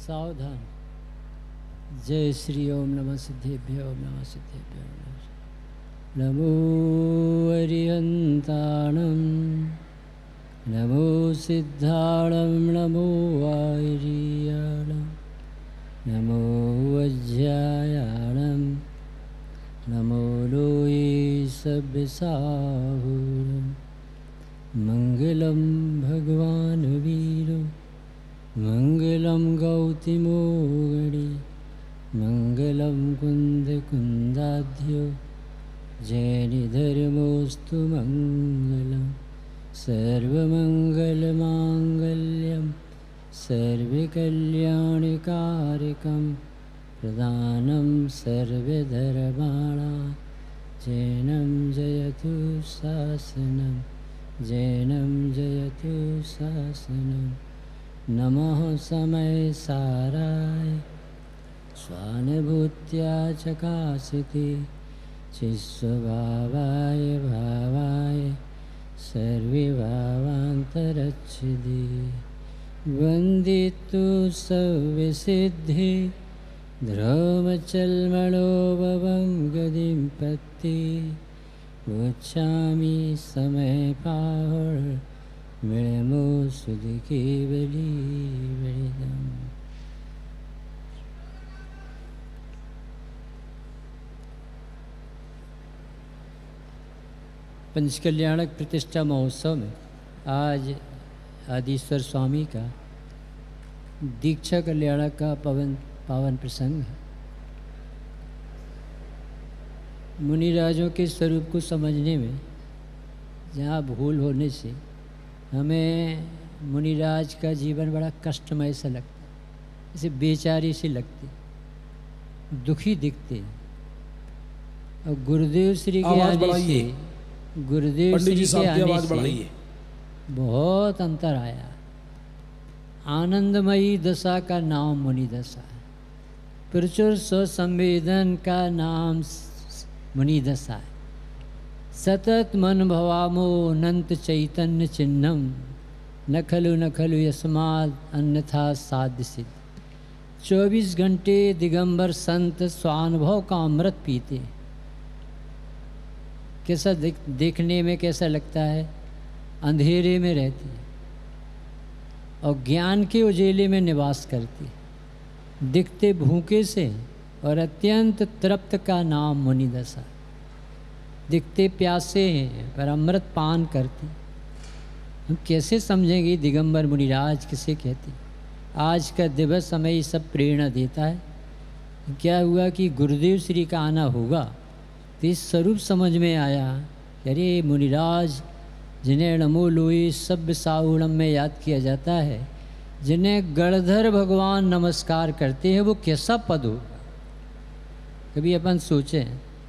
सावधान। जय श्री ओम नमः सिद्धेभ्यो ओम नमः सिद्धेभ्यो नमो अरिहन्ताणं नमो सिद्धाणं नमो आर्याणं नमो वज्रायाणं नमो लोये सब्यसाहुरं मंगलम भगवान वीरो मंगलम गौतमोगणी मंगलम कुंदाध्यो जैनिधर्मोस्तु मंगलम सर्वमंगलमांगल्यम सर्वकल्याणकारकं प्रदानं सर्वधर्माणां जैनं जयतु शासनं जैनं जयतु शासनं। नमः समय साराय स्वानुभूत्या चकासिते चिस्वभावाय भावाय सर्वे भावान्तरच्छिदे वन्दितु सव्यसिद्धि ध्रुवचल्मणोभवं गतिं पत्ति गच्छामि समय पाहुर मिलमो सुध केवली वृदम्। पंचकल्याणक प्रतिष्ठा महोत्सव में आज आदिश्वर स्वामी का दीक्षा कल्याणक का पावन प्रसंग है। मुनिराजों के स्वरूप को समझने में जहाँ भूल होने से हमें मुनिराज का जीवन बड़ा कष्टमय सा लगता है, जैसे बेचारी सी लगती, दुखी दिखते। और गुरुदेव श्री के आने से गुरुदेव श्री के आने से बहुत अंतर आया। आनंदमयी दशा का नाम मुनि दशा है, प्रचुर स्वसंवेदन का नाम मुनि दशा है। सतत मन भवामो अनंत चैतन्य चिन्हम न खलु यस्माद् अन्यथा साध्य सिद्ध। 24 घंटे दिगंबर संत स्वानुभव का अमृत पीते। कैसा देखने में कैसा लगता है, अंधेरे में रहती और ज्ञान के उजेले में निवास करती, दिखते भूखे से और अत्यंत तृप्त का नाम मुनि दशा। दिखते प्यासे हैं पर अमृत पान करती। हम कैसे समझेंगे दिगंबर मुनिराज किसे कहते। आज का दिवस हमें ये सब प्रेरणा देता है। क्या हुआ कि गुरुदेव श्री का आना होगा तो इस स्वरूप समझ में आया, अरे मुनिराज जिन्हें नमो लोई सभ्य साहुणम में याद किया जाता है, जिन्हें गणधर भगवान नमस्कार करते हैं, वो कैसा पद होगा। कभी अपन सोचें,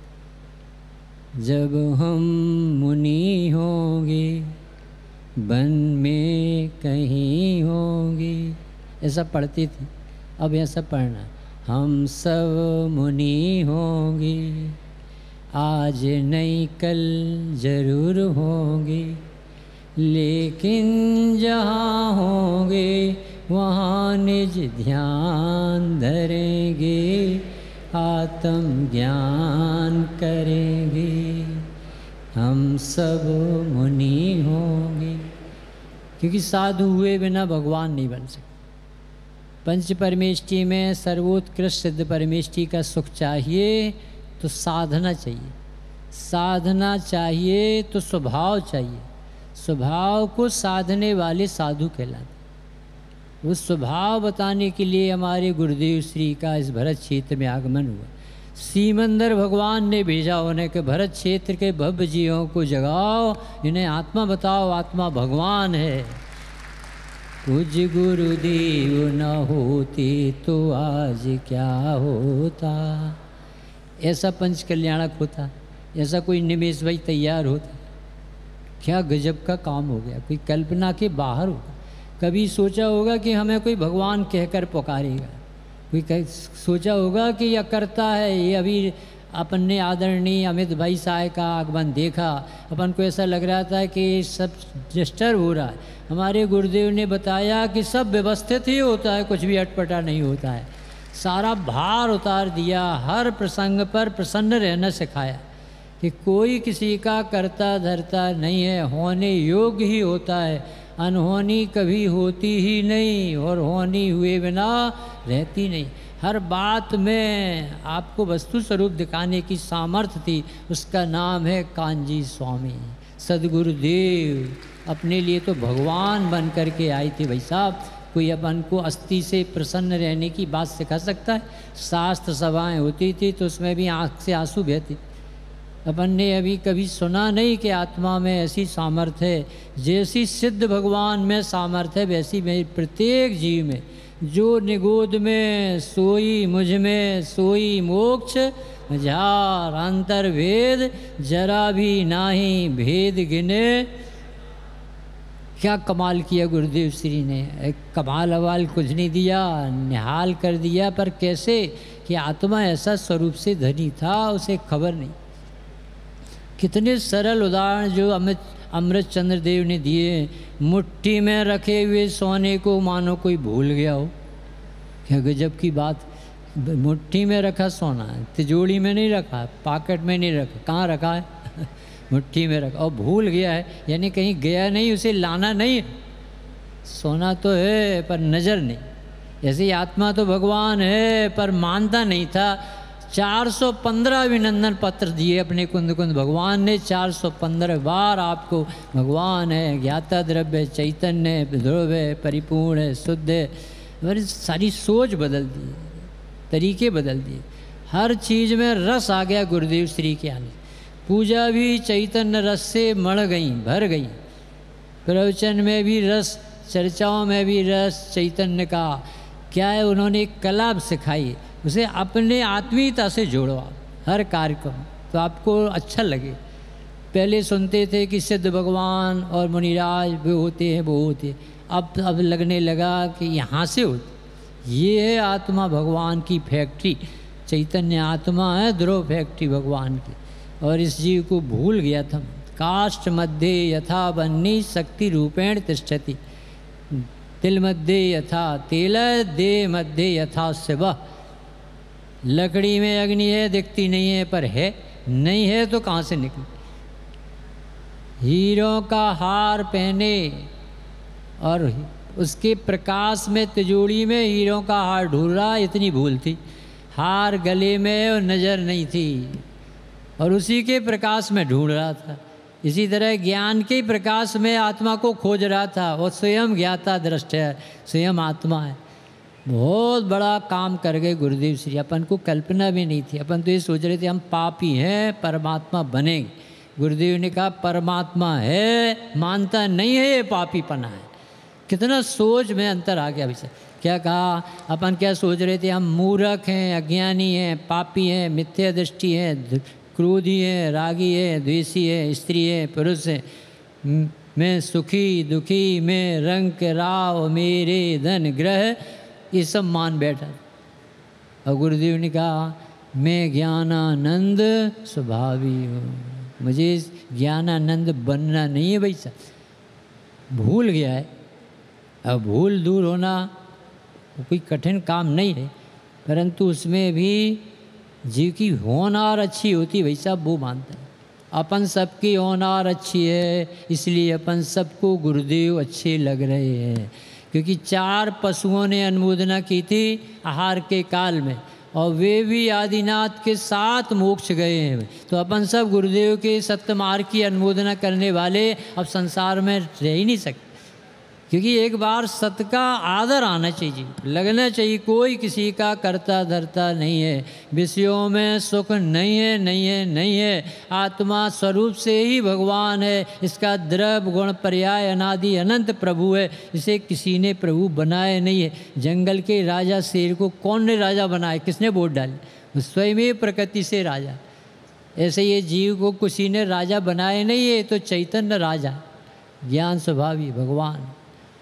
जब हम मुनि होंगे वन में कहीं होंगे, ऐसा पढ़ती थी। अब ऐसा पढ़ना, हम सब मुनि होंगे, आज नहीं कल जरूर होंगे, लेकिन जहाँ होंगे वहाँ निज ध्यान धरेंगे, आत्म ज्ञान करेंगे, हम सब मुनि होंगे। क्योंकि साधु हुए बिना भगवान नहीं बन सकते। पंच परमेष्टि में सर्वोत्कृष्ट सिद्ध परमेष्टि का सुख चाहिए तो साधना चाहिए, साधना चाहिए तो स्वभाव चाहिए, स्वभाव को साधने वाले साधु कहलाते। वो स्वभाव बताने के लिए हमारे गुरुदेव श्री का इस भरत क्षेत्र में आगमन हुआ। सीमंदर भगवान ने भेजा उन्हें कि भरत क्षेत्र के भव्य जीवों को जगाओ, इन्हें आत्मा बताओ, आत्मा भगवान है। पूज्य गुरुदेव न होते तो आज क्या होता। ऐसा पंच कल्याणक होता, ऐसा कोई निमेश भाई तैयार होता, क्या गजब का काम हो गया। कोई कल्पना के बाहर होगा। कभी सोचा होगा कि हमें कोई भगवान कहकर पुकारेगा, कोई सोचा होगा कि यह करता है, ये अभी अपन ने आदरणीय अमित भाई साहब का आगमन देखा, अपन को ऐसा लग रहा था कि सब डिस्टर्ब हो रहा है। हमारे गुरुदेव ने बताया कि सब व्यवस्थित ही होता है, कुछ भी अटपटा नहीं होता है। सारा भार उतार दिया, हर प्रसंग पर प्रसन्न रहना सिखाया कि कोई किसी का करता धरता नहीं है, होने योग्य ही होता है, अनहोनी कभी होती ही नहीं और होनी हुए बिना रहती नहीं। हर बात में आपको वस्तु स्वरूप दिखाने की सामर्थ्य थी, उसका नाम है कांजी स्वामी सदगुरुदेव। अपने लिए तो भगवान बन कर के आए थे भाई साहब। कोई अपन को अस्थि से प्रसन्न रहने की बात सिखा सकता है? शास्त्र सभाएं होती थी तो उसमें भी आँख से आंसू बहते। अपन ने अभी कभी सुना नहीं कि आत्मा में ऐसी सामर्थ्य है। जैसी सिद्ध भगवान में सामर्थ्य है वैसी मेरी प्रत्येक जीव में। जो निगोद में सोई मुझ में सोई मोक्ष जार अंतर्भेद जरा भी नाही भेद गिने। क्या कमाल किया गुरुदेव श्री ने, एक कमाल अवाल कुछ नहीं दिया, निहाल कर दिया। पर कैसे कि आत्मा ऐसा स्वरूप से धनी था उसे खबर नहीं। कितने सरल उदाहरण जो अमृत चंद्र देव ने दिए। मुट्ठी में रखे हुए सोने को मानो कोई भूल गया हो। क्या गजब की बात। मुट्ठी में रखा सोना है, तिजोरी में नहीं रखा, पॉकेट में नहीं रखा, कहाँ रखा है? मुट्ठी में रखा और भूल गया है, यानी कहीं गया नहीं, उसे लाना नहीं है। सोना तो है पर नज़र नहीं। ऐसे ही आत्मा तो भगवान है पर मानता नहीं था। 415 अभिनंदन पत्र दिए अपने कुंद कुंद भगवान ने। 415 बार आपको भगवान है, ज्ञाता द्रव्य, चैतन्य, ध्रुव है, परिपूर्ण है, शुद्ध है। मेरी सारी सोच बदल दी, तरीके बदल दिए। हर चीज़ में रस आ गया गुरुदेव श्री के आने। पूजा भी चैतन्य रस से मढ़ गई, भर गई। प्रवचन में भी रस, चर्चाओं में भी रस चैतन्य का। क्या है, उन्होंने एक कला सिखाई, उसे अपने आत्मीयता से जोड़ो आप हर कार्यक्रम, तो आपको अच्छा लगे। पहले सुनते थे कि सिद्ध भगवान और मुनिराज वो होते हैं, वो होते। अब लगने लगा कि यहाँ से होते। ये है आत्मा भगवान की फैक्ट्री। चैतन्य आत्मा है ध्रुव फैक्ट्री भगवान की। और इस जीव को भूल गया था। काष्ठ मध्य यथा बन्नी शक्ति रूपेण तिष्ठति, तिल मध्य यथा तेल देह मध्य यथा शिव। लकड़ी में अग्नि है, दिखती नहीं है पर है, नहीं है तो कहाँ से निकले। हीरों का हार पहने और उसके प्रकाश में तिजोरी में हीरों का हार ढूंढ रहा, इतनी भूल थी। हार गले में और नज़र नहीं थी और उसी के प्रकाश में ढूंढ रहा था। इसी तरह ज्ञान के प्रकाश में आत्मा को खोज रहा था। वो स्वयं ज्ञाता दृष्ट है, स्वयं आत्मा है। बहुत बड़ा काम कर गए गुरुदेव श्री। अपन को कल्पना भी नहीं थी। अपन तो ये सोच रहे थे हम पापी हैं, परमात्मा बनेंगे। गुरुदेव ने कहा परमात्मा है, मानता नहीं है, ये पापीपना है। कितना सोच में अंतर आ गया भैया। क्या कहा, अपन क्या सोच रहे थे, हम मूर्ख हैं, अज्ञानी हैं, पापी हैं, मिथ्या दृष्टि हैं, क्रोधी है, रागी है, द्वेषी है, स्त्री है, पुरुष है, मैं सुखी दुखी, मैं रंग राव, मेरे धन ग्रह, ये सब मान बैठा। और गुरुदेव ने कहा मैं ज्ञानानंद स्वभावी हूँ, मुझे ज्ञानानंद बनना नहीं है भाई साहब। भूल गया है। अब भूल दूर होना कोई कठिन काम नहीं है, परंतु उसमें भी जीव की होनार अच्छी होती भाई साहब, वो मानता है। अपन सबकी होनार अच्छी है, इसलिए अपन सबको गुरुदेव अच्छे लग रहे हैं। क्योंकि 4 पशुओं ने अनुमोदना की थी आहार के काल में, और वे भी आदिनाथ के साथ मोक्ष गए हैं। तो अपन सब गुरुदेव के सत्य मार्ग की अनुमोदना करने वाले अब संसार में रह ही नहीं सकते। क्योंकि एक बार सत्य का आदर आना चाहिए, लगना चाहिए कोई किसी का करता धरता नहीं है, विषयों में सुख नहीं है, नहीं है, नहीं है। आत्मा स्वरूप से ही भगवान है, इसका द्रव्य गुण पर्याय अनादि अनंत प्रभु है, इसे किसी ने प्रभु बनाया नहीं है। जंगल के राजा शेर को कौन ने राजा बनाया, किसने वोट डाली? स्वयं ही प्रकृति से राजा। ऐसे ये जीव को किसी ने राजा बनाया नहीं है, तो चैतन्य राजा, ज्ञान स्वभावी भगवान।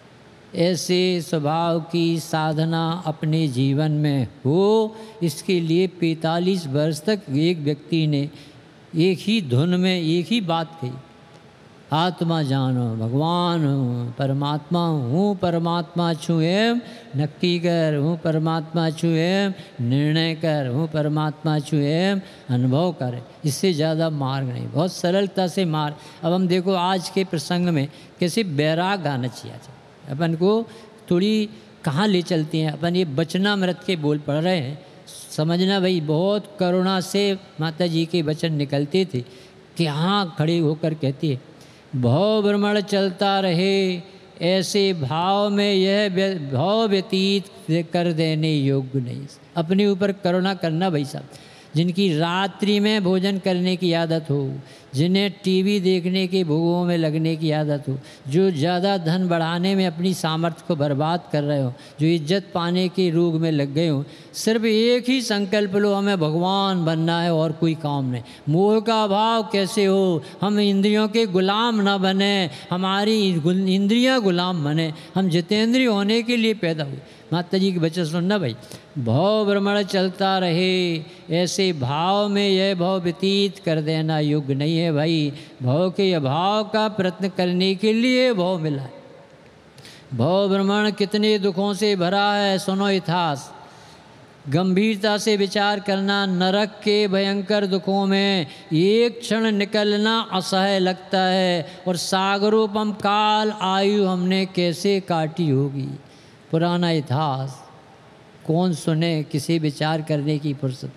ऐसे स्वभाव की साधना अपने जीवन में हो, इसके लिए 45 वर्ष तक एक व्यक्ति ने एक ही धुन में एक ही बात कही, आत्मा जानो भगवान हूँ, परमात्मा हूँ, परमात्मा छू एम नक्की कर, हूँ परमात्मा छू एम निर्णय कर, हूँ परमात्मा छू एम अनुभव कर। इससे ज़्यादा मार्ग नहीं, बहुत सरलता से मार्ग। अब हम देखो आज के प्रसंग में कैसे बैराग गाना चाहिए, अपन को थोड़ी कहाँ ले चलती हैं। अपन ये वचनामृत के बोल पढ़ रहे हैं, समझना भाई, बहुत करुणा से माता जी के वचन निकलते थे कि हाँ खड़े होकर कहती है, भव भ्रमण चलता रहे ऐसे भाव में यह भाव व्यतीत कर देने योग्य नहीं। अपने ऊपर करुणा करना भाई साहब। जिनकी रात्रि में भोजन करने की आदत हो, जिन्हें टीवी देखने के भोगों में लगने की आदत हो, जो ज़्यादा धन बढ़ाने में अपनी सामर्थ्य को बर्बाद कर रहे हो, जो इज्जत पाने के रोग में लग गए हो, सिर्फ एक ही संकल्प लो, हमें भगवान बनना है और कोई काम नहीं। मोह का अभाव कैसे हो, हम इंद्रियों के गुलाम ना बने, हमारी इंद्रियां गुलाम बने, हम जितेंद्रिय होने के लिए पैदा हुए। माता जी के वचन सुनना भाई, भव भ्रमण चलता रहे ऐसे भाव में यह भव व्यतीत कर देना योग्य नहीं है भाई। भव के अभाव का प्रयत्न करने के लिए भव मिला है। भव भ्रमण कितने दुखों से भरा है, सुनो इतिहास। गंभीरता से विचार करना, नरक के भयंकर दुखों में एक क्षण निकलना असह्य लगता है, और सागरोपम काल आयु हमने कैसे काटी होगी। पुराना इतिहास कौन सुने, किसी विचार करने की फुर्सत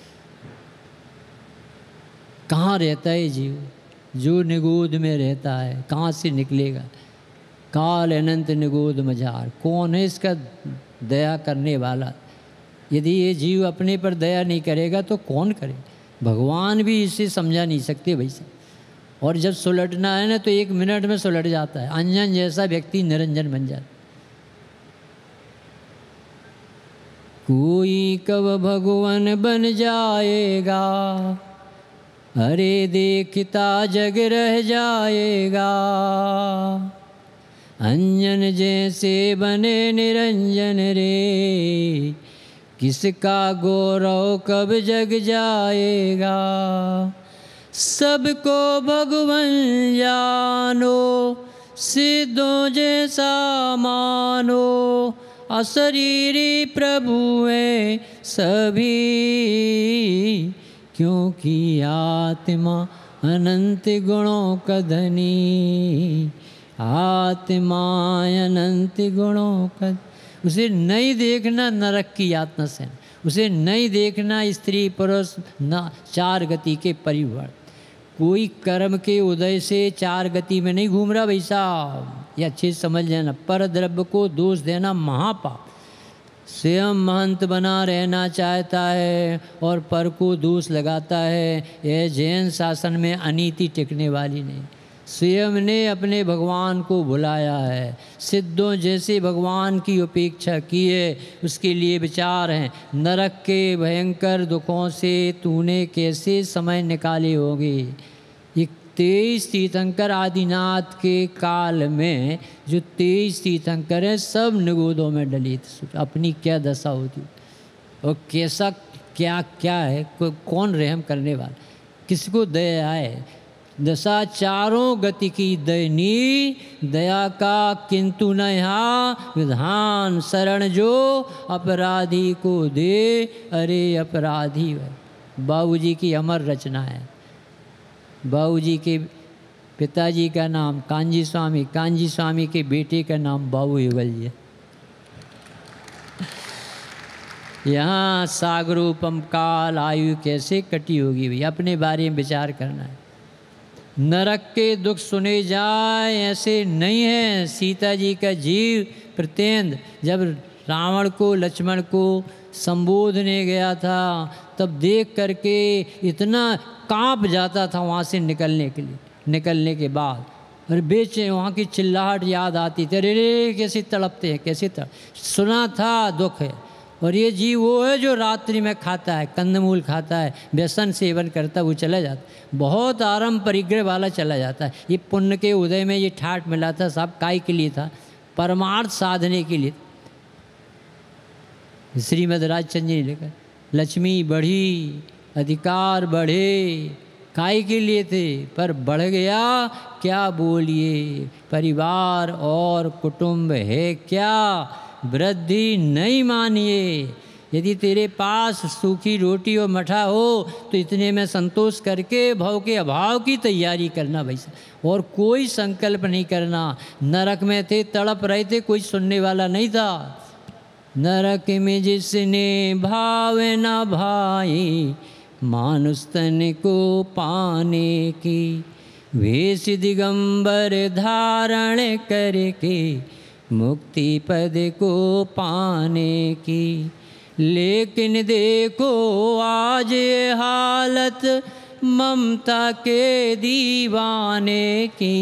कहाँ रहता है जीव। जो निगूद में रहता है कहाँ से निकलेगा। काल अनंत निगूद मझार, कौन है इसका दया करने वाला। यदि ये जीव अपने पर दया नहीं करेगा तो कौन करे। भगवान भी इसे समझा नहीं सकते भाई साहब। और जब सुलटना है ना तो 1 मिनट में सुलट जाता है। अंजन जैसा व्यक्ति निरंजन बन जाता। कोई कब भगवान बन जाएगा, अरे देखता जग रह जाएगा। अंजन जैसे बने निरंजन रे, किसका गौरव कब जग जाएगा। सबको भगवान जानो, सिद्धों जैसा मानो, अशरीरी प्रभु है सभी, क्योंकि आत्मा अनंत गुणों का धनी। आत्मा अनंत गुणों का, उसे नहीं देखना नरक की यातना से, उसे नहीं देखना स्त्री पुरुष न 4 गति के परिवार। कोई कर्म के उदय से 4 गति में नहीं घूम रहा भाई साहब, ये अच्छे समझ लेना। पर द्रव्य को दोष देना महापाप। स्वयं महंत बना रहना चाहता है और पर को दोष लगाता है, यह जैन शासन में अनीति टिकने वाली नहीं। स्वयं ने अपने भगवान को भुलाया है, सिद्धों जैसे भगवान की उपेक्षा की है, उसके लिए विचार हैं। नरक के भयंकर दुखों से तूने कैसे समय निकाले होगे। 23 तीर्थंकर आदिनाथ के काल में जो 23 तीर्थंकर हैं सब निगोदों में डलित। अपनी क्या दशा होती और कैसा क्या क्या है, कौन रहम करने वाला, किसको दया है। दशा चारों गति की दयनी, दया का किंतु न यहाँ विधान। शरण जो अपराधी को दे, अरे अपराधी है। बाबूजी की अमर रचना है। बाबूजी के पिताजी का नाम कांजी स्वामी, कांजी स्वामी के बेटे का नाम बाबू युगल जी है। यहाँ सागरोपम काल आयु कैसे कटी होगी भाई, अपने बारे में विचार करना है। नरक के दुख सुने जाए ऐसे नहीं है। सीता जी का जीव प्रत्येंद्र जब रावण को लक्ष्मण को संबोधने गया था तब देख करके इतना कांप जाता था वहाँ से निकलने के लिए। निकलने के बाद और बेचे वहाँ की चिल्लाहट याद आती थी, अरे कैसे तड़पते हैं, कैसे सुना था दुख है। और ये जीव वो है जो रात्रि में खाता है, कंदमूल खाता है, व्यसन सेवन करता है, वो चला जाता है। बहुत आराम परिग्रह वाला चला जाता है। ये पुण्य के उदय में ये ठाठ मिला था, साहब काय के लिए था, परमार्थ साधने के लिए। श्रीमद् राजचंद्र जी ने लिखा, लक्ष्मी बढ़ी, अधिकार बढ़े, काय के लिए थे, पर बढ़ गया क्या बोलिए, परिवार और कुटुंब है क्या, वृद्धि नहीं मानिए। यदि तेरे पास सूखी रोटी और मठा हो तो इतने में संतोष करके भव के अभाव की तैयारी करना भाई साहब, और कोई संकल्प नहीं करना। नरक में थे, तड़प रहे थे, कोई सुनने वाला नहीं था। नरक में जिसने भाव न भाई, मानुष तन को पाने की, वेश दिगंबर धारण करके, मुक्ति पद को पाने की। लेकिन देखो आज ये हालत ममता के दीवाने की,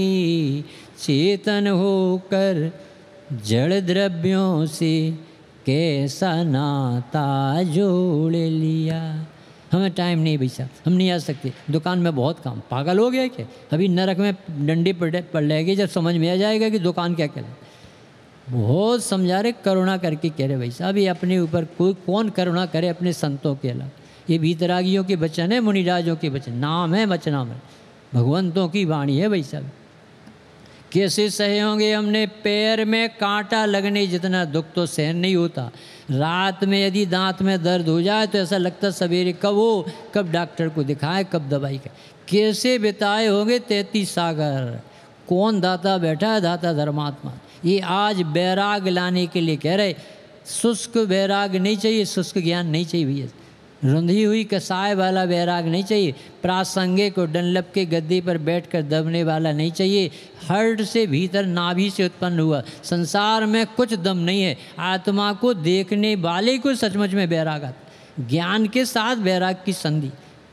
चेतन होकर जड़ द्रव्यों से कैसा नाता जोड़ लिया। हमें टाइम नहीं भाई साहब, हम नहीं आ सकते, दुकान में बहुत काम। पागल हो गया क्या? अभी नरक में डंडे पड़ रहेगी, जब समझ में आ जाएगा कि दुकान क्या कहलाए। बहुत समझा रहे, करुणा करके कह रहे भाई साहब, ये अपने ऊपर कोई कौन करुणा करे अपने संतों के अलावा। ये भीतरागियों के वचन है, मुनिराजों के वचन, नाम है वचनाम है, भगवंतों की वाणी है भाई साहब। कैसे सहे होंगे हमने, पैर में कांटा लगने जितना दुख तो सहन नहीं होता। रात में यदि दांत में दर्द हो जाए तो ऐसा लगता सवेरे कब हो, कब डॉक्टर को दिखाएं, कब दवाई का। कैसे बिताए होंगे 33 सागर, कौन दाता बैठा है, दाता धर्मात्मा। ये आज बैराग लाने के लिए कह रहे, शुष्क बैराग नहीं चाहिए, शुष्क ज्ञान नहीं चाहिए भैया, रुंधी हुई कसाय वाला बैराग नहीं चाहिए, प्रासंगिक और डनलप के गद्दे पर बैठकर दबने वाला नहीं चाहिए। हर्ट से भीतर नाभि से उत्पन्न हुआ, संसार में कुछ दम नहीं है। आत्मा को देखने वाले को सचमुच में बैराग आता, ज्ञान के साथ बैराग की संधि।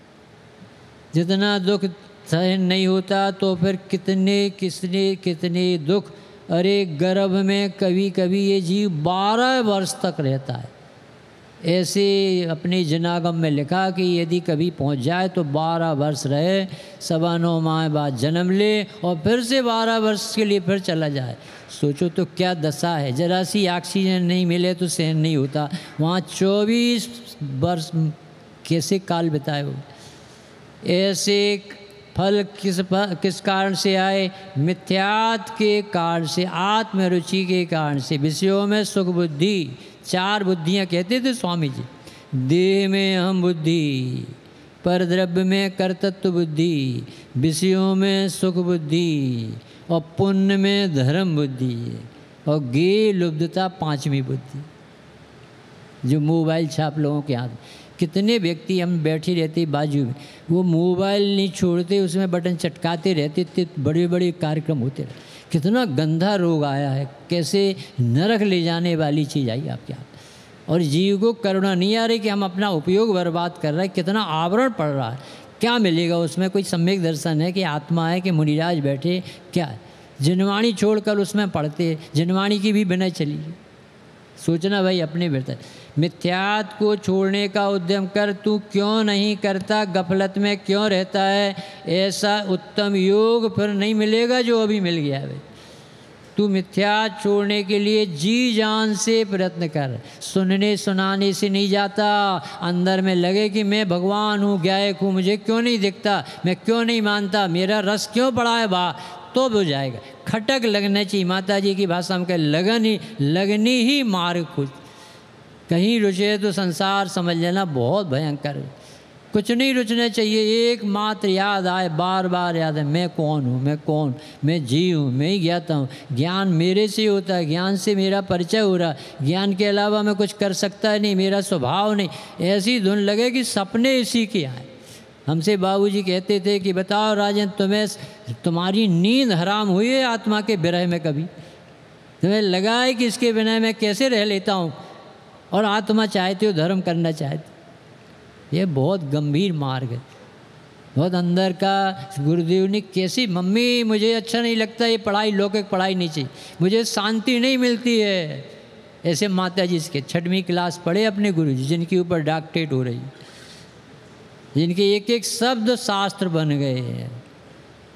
जितना दुख सहन नहीं होता तो फिर कितने दुख। अरे गर्भ में कभी कभी ये जीव 12 वर्ष तक रहता है। ऐसे अपने जनागम में लिखा कि यदि कभी पहुंच जाए तो 12 वर्ष रहे, 9.25 माह बाद जन्म ले और फिर से 12 वर्ष के लिए फिर चला जाए। सोचो तो क्या दशा है। जरा सी ऑक्सीजन नहीं मिले तो सहन नहीं होता। वहाँ 24 वर्ष कैसे काल बिताए हो। ऐसे फल किस कारण से आए, मिथ्यात के कारण से, आत्मरुचि के कारण से। विषयों में सुख बुद्धि, 4 बुद्धियाँ कहते थे स्वामी जी। देह में अहम बुद्धि, पर द्रव्य में कर्तृत्व बुद्धि, विषयों में सुख बुद्धि और पुण्य में धर्म बुद्धि, और गे लुब्धता 5वीं बुद्धि जो मोबाइल छाप लोगों के हाथ। कितने व्यक्ति हम बैठे रहते बाजू में, वो मोबाइल नहीं छोड़ते, उसमें बटन चटकाते रहते, इतने बड़े बड़े कार्यक्रम होते रहे। कितना गंदा रोग आया है, कैसे नरक ले जाने वाली चीज़ आई आपके हाथ। और जीव को करुणा नहीं आ रही कि हम अपना उपयोग बर्बाद कर रहे हैं। कितना आवरण पड़ रहा है, क्या मिलेगा उसमें? कोई सम्यक दर्शन है कि आत्मा है कि मुनिराज बैठे, क्या है? जिनवाणी छोड़कर उसमें पढ़ते, जिनवाणी की भी बिना चली। सोचना भाई अपने भीतर। मिथ्यात को छोड़ने का उद्यम कर, तू क्यों नहीं करता, गफलत में क्यों रहता है? ऐसा उत्तम योग फिर नहीं मिलेगा जो अभी मिल गया है भाई। तू मिथ्यात छोड़ने के लिए जी जान से प्रयत्न कर। सुनने सुनाने से नहीं जाता, अंदर में लगे कि मैं भगवान हूँ, गायक हूँ, मुझे क्यों नहीं दिखता, मैं क्यों नहीं मानता, मेरा रस क्यों पड़ा है बा, तो हो जाएगा। खटक लगना चाहिए, माता जी की भाषा में कहे लगनी ही मार्ग खुद। कहीं रुचे तो संसार समझ लेना बहुत भयंकर है। कुछ नहीं रुचना चाहिए, एकमात्र याद आए, बार बार याद है, मैं कौन हूँ, मैं कौन, मैं जी हूँ, मैं ही ज्ञाता हूँ। ज्ञान मेरे से होता है, ज्ञान से मेरा परिचय हो रहा है, ज्ञान के अलावा मैं कुछ कर सकता नहीं, मेरा स्वभाव नहीं। ऐसी धुन लगे कि सपने इसी के आए। हमसे बाबूजी कहते थे कि बताओ राजन, तुम्हारी नींद हराम हुई है आत्मा के विरह में? कभी तुम्हें लगा है कि इसके बिना मैं कैसे रह लेता हूँ, और आत्मा चाहते हो धर्म करना चाहते? ये बहुत गंभीर मार्ग है, बहुत अंदर का। गुरुदेव ने कैसी, मम्मी मुझे अच्छा नहीं लगता ये पढ़ाई, लौकिक पढ़ाई नहीं चाहिए, मुझे शांति नहीं मिलती है। ऐसे माता जी इसके 6वीं क्लास पढ़े अपने गुरु जी, जिनके ऊपर डॉक्टरेट हो रही, जिनके एक एक शब्द शास्त्र बन गए हैं।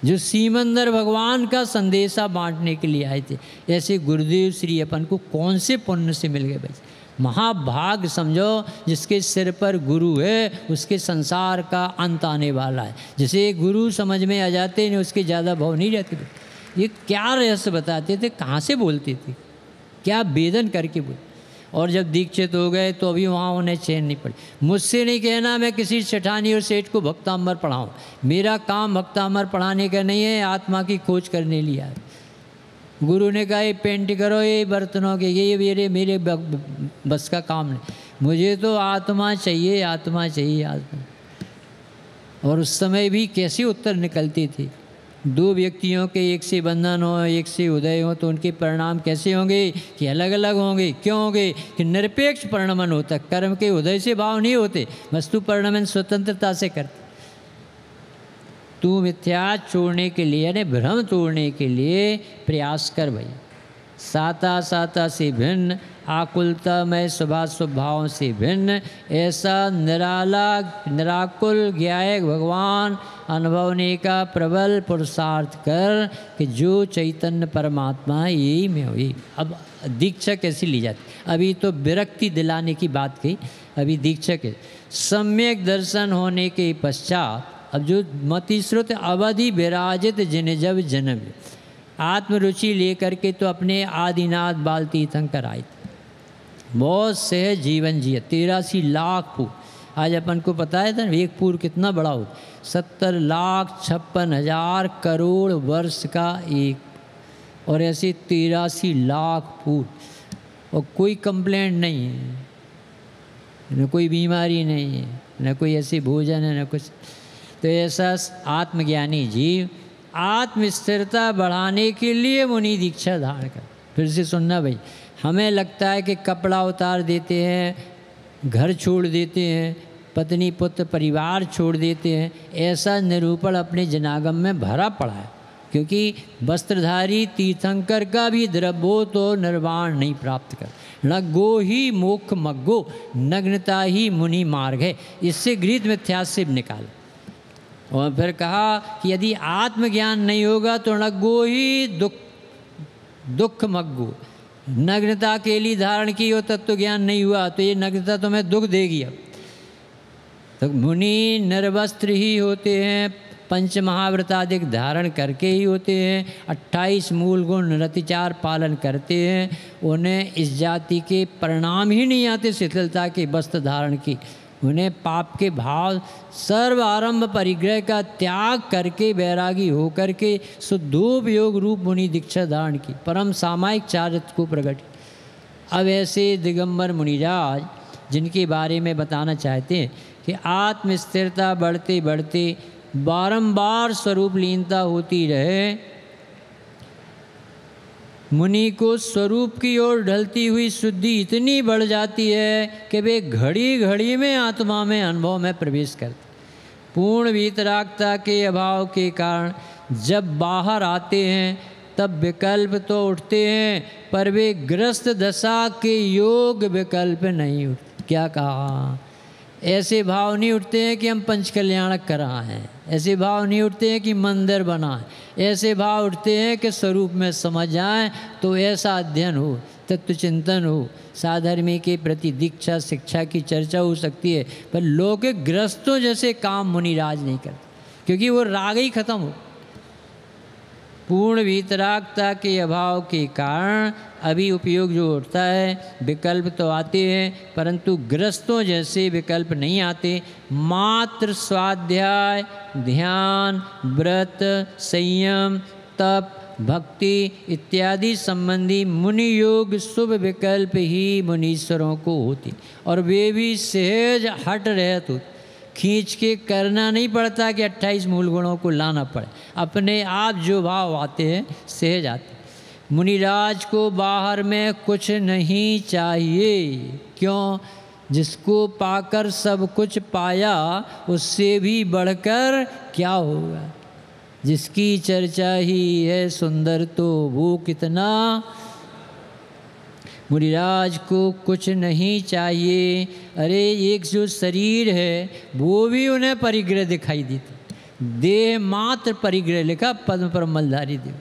जो सीमंदर भगवान का संदेशा बांटने के लिए आए थे। ऐसे गुरुदेव श्री अपन को कौन से पुण्य से मिल गए भाई? महाभाग समझो, जिसके सिर पर गुरु है उसके संसार का अंत आने वाला है। जैसे गुरु समझ में आ जाते हैं उसके ज़्यादा भाव नहीं रहते। ये क्या रहस्य बताते थे, कहाँ से बोलते थे, क्या वेदन करके बोलते। और जब दीक्षित हो गए तो अभी वहाँ उन्हें चैन नहीं पड़ी। मुझसे नहीं कहना मैं किसी सेठानी और सेठ को भक्तामृत पढ़ाऊँ, मेरा काम भक्तामृत पढ़ाने का नहीं है, आत्मा की खोज करने लिया है। गुरु ने कहा ये पेंट करो, ये बर्तनों के, ये मेरे बस का काम नहीं, मुझे तो आत्मा चाहिए, आत्मा चाहिए, आत्मा। और उस समय भी कैसे उत्तर निकलते थे। दो व्यक्तियों के एक से बंधन हो, एक से उदय हो, तो उनके परिणाम कैसे होंगे कि अलग अलग होंगे। क्यों होंगे कि निरपेक्ष परिणमन होता, कर्म के उदय से भाव नहीं होते, वस्तु परिणमन स्वतंत्रता से करते। तू मिथ्या छोड़ने के लिए यानी भ्रम तोड़ने के लिए प्रयास कर भाई। साता साता से भिन्न, आकुलता में स्वभाव से भिन्न, ऐसा निराकुल ज्ञायक भगवान अनुभवने का प्रबल पुरुषार्थ कर कि जो चैतन्य परमात्मा है यही में हुई। अब दीक्षा कैसी ली जाती? अभी तो विरक्ति दिलाने की बात कही, अभी दीक्षा के सम्यक दर्शन होने के पश्चात अब जो मति श्रुत अवधि विराजित जिन जब जन्म, आत्मरुचि लेकर के तो अपने आदिनाथ बाल तीर्थंकर आए थे। बहुत सहज जीवन जिया, 83 लाख पूर। आज अपन को पता है था एक पूर कितना बड़ा हो, 70,56,000 करोड़ वर्ष का एक, और ऐसे 83 लाख पूर, और कोई कंप्लेंट नहीं है, न कोई बीमारी नहीं है, न कोई ऐसी भोजन है, न कुछ। तो ऐसा आत्मज्ञानी जीव आत्मस्थिरता बढ़ाने के लिए मुनि दीक्षा धारण कर। फिर से सुनना भाई, हमें लगता है कि कपड़ा उतार देते हैं, घर छोड़ देते हैं, पत्नी पुत्र परिवार छोड़ देते हैं, ऐसा निरूपण अपने जनागम में भरा पड़ा है। क्योंकि वस्त्रधारी तीर्थंकर का भी द्रव्यो तो निर्वाण नहीं प्राप्त कर, नग्गो ही मोक्ष मग्गो, नग्नता ही मुनि मार्ग है। इससे गृहीत मिथ्यासिव निकाल। और फिर कहा कि यदि आत्मज्ञान नहीं होगा तो नग्गो ही दुख मग्गो, नग्नता के लिए धारण की हो तत्व ज्ञान नहीं हुआ तो ये नग्नता तुम्हें दुख देगी। अब तो मुनि निर्वस्त्र ही होते हैं, पंच महाव्रतादिक धारण करके ही होते हैं, 28 मूल गुण रतिचार पालन करते हैं। उन्हें इस जाति के परिणाम ही नहीं आते शिथिलता के वस्त्र धारण की। उन्हें पाप के भाव सर्व आरंभ परिग्रह का त्याग करके वैरागी होकर के शुद्धोपयोग रूप मुनि दीक्षा धारण की, परम सामायिक चारित्र को प्रकट। अब ऐसे दिगंबर मुनिराज जिनके बारे में बताना चाहते हैं कि आत्म स्थिरता बढ़ते बढ़ते बारंबार स्वरूप लीनता होती रहे, मुनि को स्वरूप की ओर ढलती हुई शुद्धि इतनी बढ़ जाती है कि वे घड़ी घड़ी में आत्मा में अनुभव में प्रवेश करते। पूर्ण वीतरागता के अभाव के कारण जब बाहर आते हैं तब विकल्प तो उठते हैं, पर वे ग्रस्त दशा के योग विकल्प नहीं उठते। क्या कहा? ऐसे भाव नहीं उठते हैं कि हम पंचकल्याणक करा हैं, ऐसे भाव नहीं उठते हैं कि मंदिर बना है, ऐसे भाव उठते हैं कि स्वरूप में समझ जाएं तो ऐसा अध्ययन हो, तत्व चिंतन हो, साधर्मी के प्रति दीक्षा शिक्षा की चर्चा हो सकती है। पर लौकिक ग्रस्तों जैसे काम मुनिराज नहीं करते, क्योंकि वो राग ही खत्म हो। पूर्ण वीतरागता के अभाव के कारण अभी उपयोग जो उठता है विकल्प तो आते हैं, परंतु ग्रस्तों जैसे विकल्प नहीं आते। मात्र स्वाध्याय, ध्यान, व्रत, संयम, तप, भक्ति इत्यादि संबंधी मुनि योग शुभ विकल्प ही मुनीश्वरों को होती, और वे भी सहज हट रहत होते। खींच के करना नहीं पड़ता कि 28 मूल गुणों को लाना पड़े, अपने आप जो भाव आते हैं सहज आते। मुनिराज को बाहर में कुछ नहीं चाहिए। क्यों? जिसको पाकर सब कुछ पाया उससे भी बढ़कर क्या होगा। जिसकी चर्चा ही है सुंदर तो वो कितना। मुनिराज को कुछ नहीं चाहिए। अरे एक जो शरीर है वो भी उन्हें परिग्रह दिखाई देता, देह मात्र परिग्रह लिखा, पद्म पर मलधारी देव।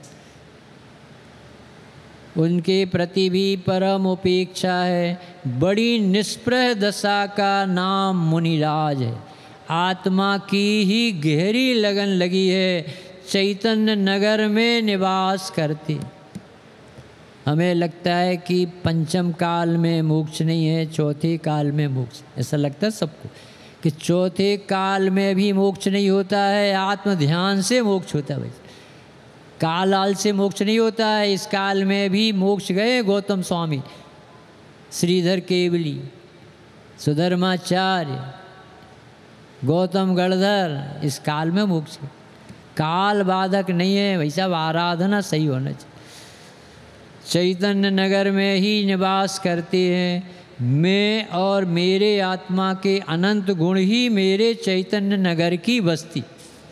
उनके प्रति भी परम उपेक्षा है। बड़ी निष्प्रह दशा का नाम मुनिराज है। आत्मा की ही गहरी लगन लगी है, चैतन्य नगर में निवास करते। हमें लगता है कि पंचम काल में मोक्ष नहीं है, चौथे काल में मोक्ष, ऐसा लगता है सबको कि चौथे काल में भी मोक्ष नहीं होता है, आत्म ध्यान से मोक्ष होता है। भाई काल से मोक्ष नहीं होता है। इस काल में भी मोक्ष गए गौतम स्वामी, श्रीधर केवली, सुधर्माचार्य, गौतम गणधर, इस काल में मोक्ष। काल बाधक नहीं है भाई साहब, आराधना सही होना चाहिए। चैतन्य नगर में ही निवास करते हैं। मैं और मेरे आत्मा के अनंत गुण ही मेरे चैतन्य नगर की बस्ती।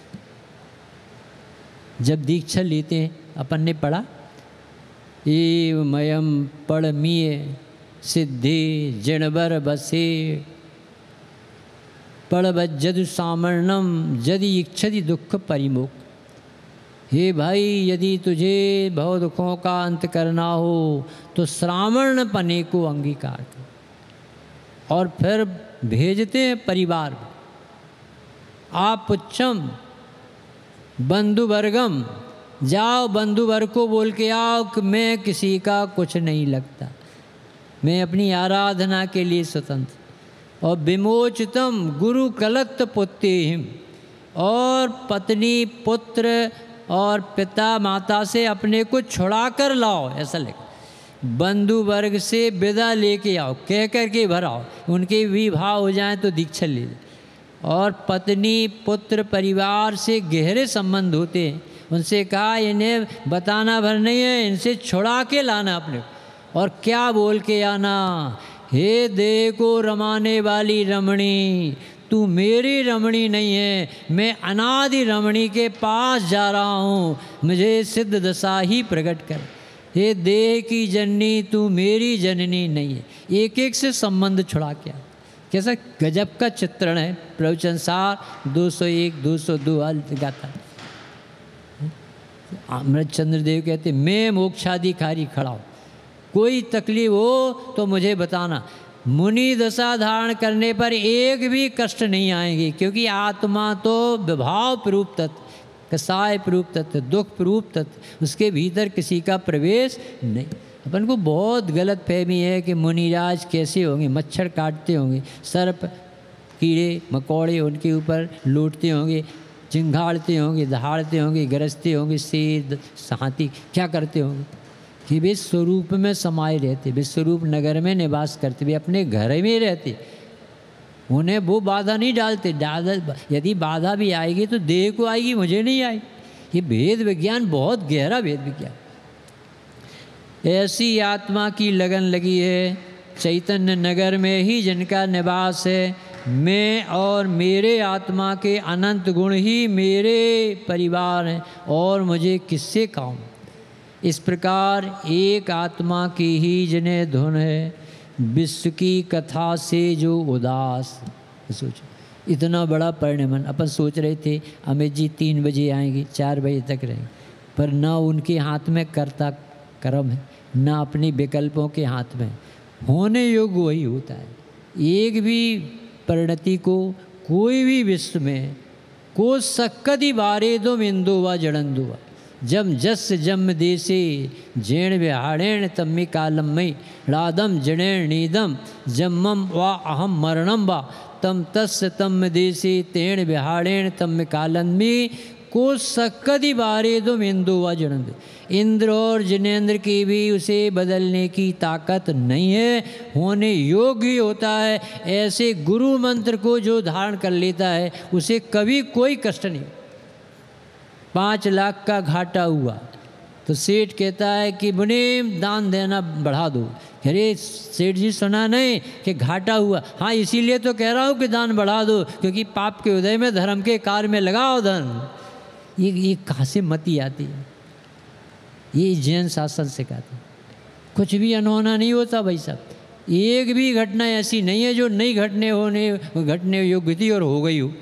जब दीक्षा लेते हैं, अपन ने पढ़ा एवमयम पड़मीय सिद्धि जिणबर बसे पड़बज्जदु सामर्णम यदि इच्छति दुख परिमुख। हे भाई, यदि तुझे भव दुखों का अंत करना हो तो श्रावण पने को अंगीकार कर। और फिर भेजते हैं परिवार, आप पुच्छम बंधुवर्गम, जाओ बंधुवर्ग को बोल के आओ कि मैं किसी का कुछ नहीं लगता, मैं अपनी आराधना के लिए स्वतंत्र। और विमोचितम गुरु कलत्त पुत्तिहिम, और पत्नी पुत्र और पिता माता से अपने को छुड़ा कर लाओ, ऐसा लिखा। बंधु वर्ग से विदा लेके आओ, कह कर के भर आओ, उनके विवाह हो जाए तो दीक्षा ले। और पत्नी पुत्र परिवार से गहरे संबंध होते हैं, उनसे कहा इन्हें बताना भर नहीं है, इनसे छुड़ा के लाना अपने। और क्या बोल के आना, हे देह को रमाने वाली रमणी, तू मेरी रमणी नहीं है, मैं अनादि रमणी के पास जा रहा हूँ, मुझे सिद्ध दशा ही प्रकट कर। हे देह की जननी, तू मेरी जननी नहीं है। एक एक से संबंध छुड़ा के आ। कैसा गजब का चित्रण है। प्रवचन सार 201 202 गाता है। अमृत चंद्र देव कहते मैं मोक्षाधिकारी खड़ा हूँ, कोई तकलीफ हो तो मुझे बताना। मुनि दशा धारण करने पर एक भी कष्ट नहीं आएंगे, क्योंकि आत्मा तो विभाव प्ररूप तत्व, कसाय प्ररूप तत्व, दुख प्ररूप तत्व, उसके भीतर किसी का प्रवेश नहीं। अपन को बहुत गलत फहमी है कि मुनिराज कैसे होंगे, मच्छर काटते होंगे, सर्प कीड़े मकोड़े उनके ऊपर लूटते होंगे, चिंगाड़ते होंगे, दहाड़ते होंगे, गरजते होंगे, शेर हाथी क्या करते होंगे, कि वे स्वरूप में समाये रहते, वे स्वरूप नगर में निवास करते, वे अपने घर में रहते, उन्हें वो बाधा नहीं डालते। यदि बाधा भी आएगी तो देह को आएगी, मुझे नहीं आएगी। ये भेद विज्ञान बहुत गहरा भेद विज्ञान। ऐसी आत्मा की लगन लगी है, चैतन्य नगर में ही जिनका निवास है। मैं और मेरे आत्मा के अनंत गुण ही मेरे परिवार हैं, और मुझे किससे काम। इस प्रकार एक आत्मा की ही जिन्हें धुन है, विश्व की कथा से जो उदास। सोचो इतना बड़ा परिणमन। अपन सोच रहे थे अमित जी 3 बजे आएंगे, 4 बजे तक रहेंगे, पर ना उनके हाथ में कर्ता कर्म है, ना अपने विकल्पों के हाथ में। होने योग्य वही होता है। एक भी परिणति को कोई भी विश्व में को सक्कति बारे दो मिंदो व जड़ंदो व जम जस जम देसे जेण विहाड़ेण तम्मी कालम्मई रादम जड़ेण नीदम जम्मम व अहम मरणम व तम तस् तम देसे तेण विहाड़ेण तम्मी कालम्मी को सक्कति बारे दो मिंदो व जड़ंदो। इंद्र और जिनेन्द्र की भी उसे बदलने की ताकत नहीं है, होने योग्य होता है। ऐसे गुरु मंत्र को जो धारण कर लेता है उसे कभी कोई कष्ट नहीं। 5 लाख का घाटा हुआ तो सेठ कहता है कि मुनीम दान देना बढ़ा दो। अरे सेठ जी सुना नहीं कि घाटा हुआ? हाँ इसीलिए तो कह रहा हूँ कि दान बढ़ा दो, क्योंकि पाप के उदय में धर्म के कार्य में लगाओ धन। ये कहाँ से मति आती है? ये जैन शासन सिखाते। कुछ भी अनहोना नहीं होता भाई साहब। एक भी घटना ऐसी नहीं है जो नहीं घटने योग्य थी और हो गई हो।